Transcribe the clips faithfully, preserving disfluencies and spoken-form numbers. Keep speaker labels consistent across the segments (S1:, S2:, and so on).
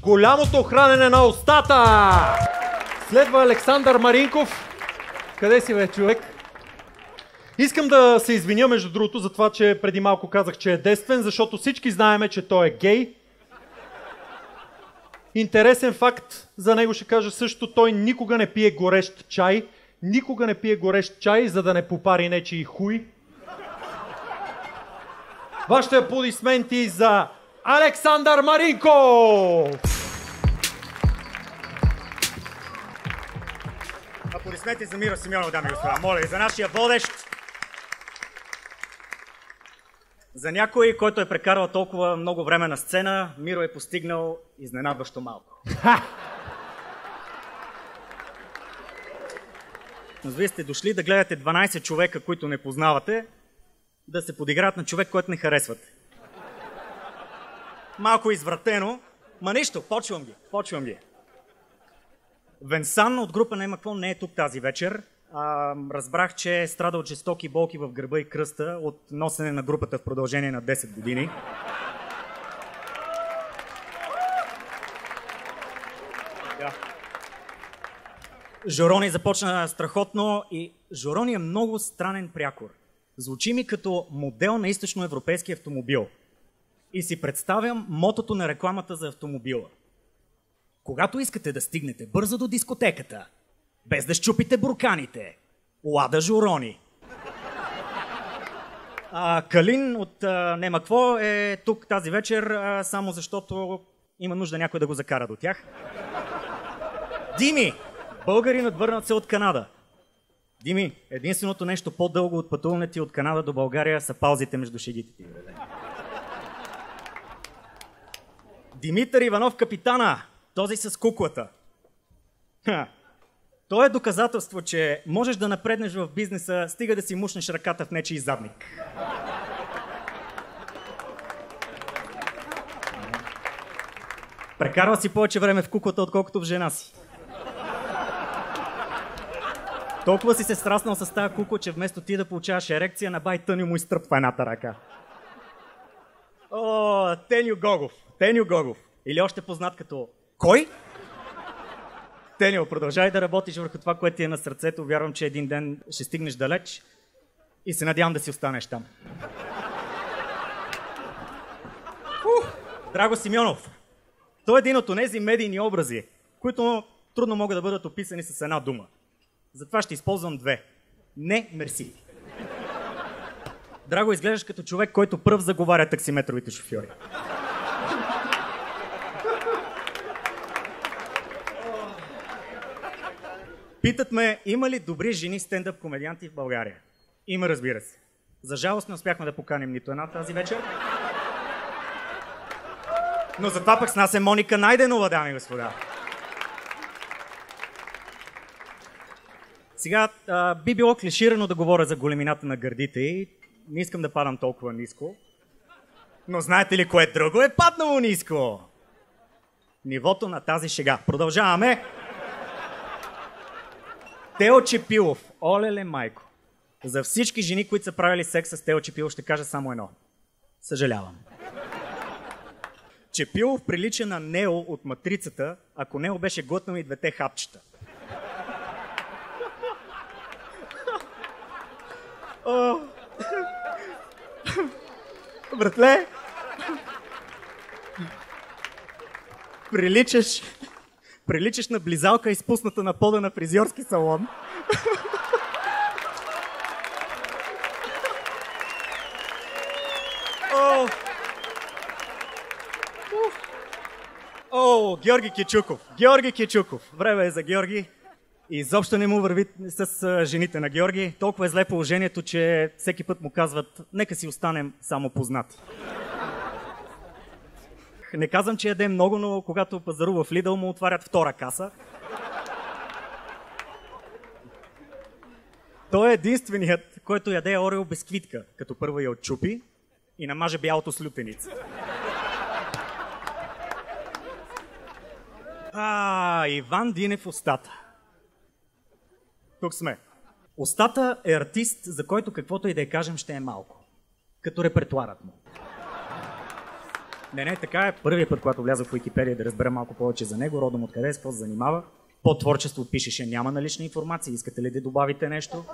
S1: голямото хранене на устата. Следва Александър Маринков. Къде си, бе, човек? Искам да се извиня, между другото, за това, че преди малко казах, че е действен, защото всички знаеме, че той е гей. Интересен факт за него ще кажа също, той никога не пие горещ чай. Никога не пие горещ чай, за да не попари нечии хуй. Вашите аплодисменти за Александър Маринков!
S2: Аплодисменти за Миро Симеонов, дами и господа. Моля и за нашия водещ. За някой, който е прекарал толкова много време на сцена, Миро е постигнал изненадващо малко. Но вие сте дошли да гледате дванайсет човека, които не познавате, да се подиграят на човек, който не харесвате. Малко извратено, ма нищо, почвам ги, почвам ги. Венсан от група Няма какво не е тук тази вечер. А, разбрах, че е страдал от жестоки болки в гърба и кръста от носене на групата в продължение на десет години. Да. Жорони започна страхотно и Жорони е много странен прякор. Звучи ми като модел на източноевропейски автомобил. И си представям мотото на рекламата за автомобила. Когато искате да стигнете бързо до дискотеката, без да щупите бурканите, Лада Жорони. А, Калин от а, Няма какво е тук тази вечер, а, само защото има нужда някой да го закара до тях. Дими, българинът върнат се от Канада. Дими, единственото нещо по-дълго от пътуването ти от Канада до България са паузите между шегите ти. Димитър Иванов, капитана, този с куклата. Ха. То е доказателство, че можеш да напреднеш в бизнеса, стига да си мушнеш ръката в нечий задник. Прекарва си повече време в куклата, отколкото в жена си. Толкова си се страснал с тази кукла, че вместо ти да получаваш ерекция, на бай Тъню му изтръпва едната ръка. О, Теню Гогов. Теню Гогов. Или още познат като... Кой? Теню, продължай да работиш върху това, което ти е на сърцето. Вярвам, че един ден ще стигнеш далеч и се надявам да си останеш там. Ух, Драго Симеонов. Той е един от онези медийни образи, които трудно могат да бъдат описани с една дума. Затова ще използвам две. Не, мерси. Драго, изглеждаш като човек, който пръв заговаря таксиметровите шофьори. Питат ме, има ли добри жени стендъп комедианти в България? Има, разбира се. За жалост не успяхме да поканим нито една тази вечер. Но затова пък с нас е Моника Найденова, дами и господа. Сега а, би било клиширано да говоря за големината на гърдите и не искам да падам толкова ниско. Но знаете ли кое друго е паднало ниско? Нивото на тази шега. Продължаваме. Тео Чепилов. Олеле майко. За всички жени, които са правили секс с Тео Чепилов, ще кажа само едно. Съжалявам. Чепилов прилича на Нео от Матрицата, ако Нео беше глътнал и двете хапчета. О. Братле, приличаш, приличаш на близалка, изпусната на пода на фризьорски салон. О, О, Георги Кичуков. Георги Кичуков. Време е за Георги. И изобщо не му върви с жените на Георги. Толкова е зле положението, че всеки път му казват, нека си останем само познати. Не казвам, че яде много, но когато пазарува в Лидъл, му отварят втора каса. Той е единственият, който яде Орео без квитка, като първо я отчупи и намаже бялото с лютеница. А, Иван Динев устата. Тук сме. Устата е артист, за който каквото и да я кажем ще е малко. Като репертуарът му. Не, не, така е. Първият път, когато влязах в Уикипедия да разбера малко повече за него, родом откъде е, с какво се занимава. Под творчество пишеше няма налична информация, искате ли да добавите нещо?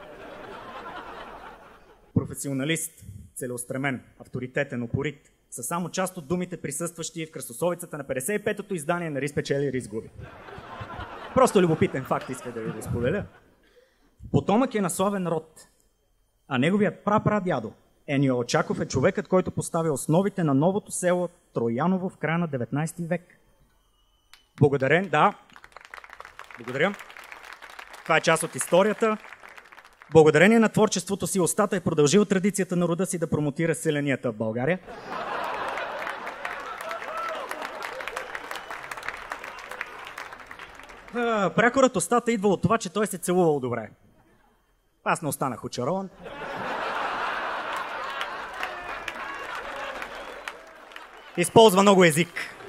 S2: Професионалист, целеустремен, авторитетен, упорит, са само част от думите, присъстващи в кръстосовицата на петдесет и петото издание на Рис печели, Рис губи. Просто любопитен факт иска да ви го споделя. Потомък е на славен род, а неговият прапрадядо Енио Очаков е човекът, който поставя основите на новото село Трояново в края на деветнайсети век. Благодарен, да. Благодаря. Това е част от историята. Благодарение на творчеството си Остата е продължил традицията на рода си да промотира селенията в България. Прякорът Остата идва от това, че той се целувал добре. Аз не останах очарован. Използва много език.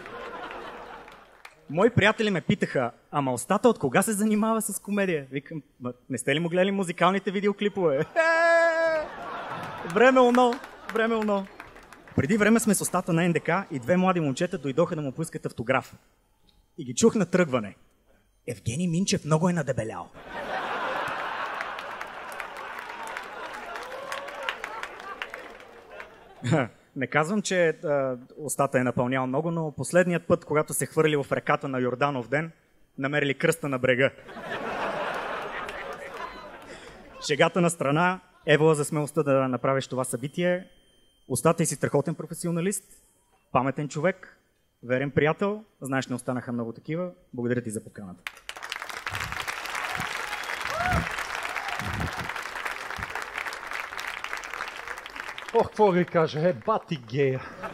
S2: Мои приятели ме питаха, ама Остата от кога се занимава с комедия? Викам, не сте ли му гледали музикалните видеоклипове? Време оно, време оно. Преди време сме с Остата на Ен Де Ка и две млади момчета дойдоха да му поискат автограф. И ги чух на тръгване. Евгений Минчев много е надебелял. Не казвам, че а, Остата е напълнял много, но последният път, когато се хвърли в реката на Йорданов ден, намерили кръста на брега. Шегата на страна, евала за смелостта да направиш това събитие. Остата и си страхотен професионалист, паметен човек, верен приятел. Знаеш, не останаха много такива. Благодаря ти за поканата.
S1: Ох, какво ви кажа, е, бати гея.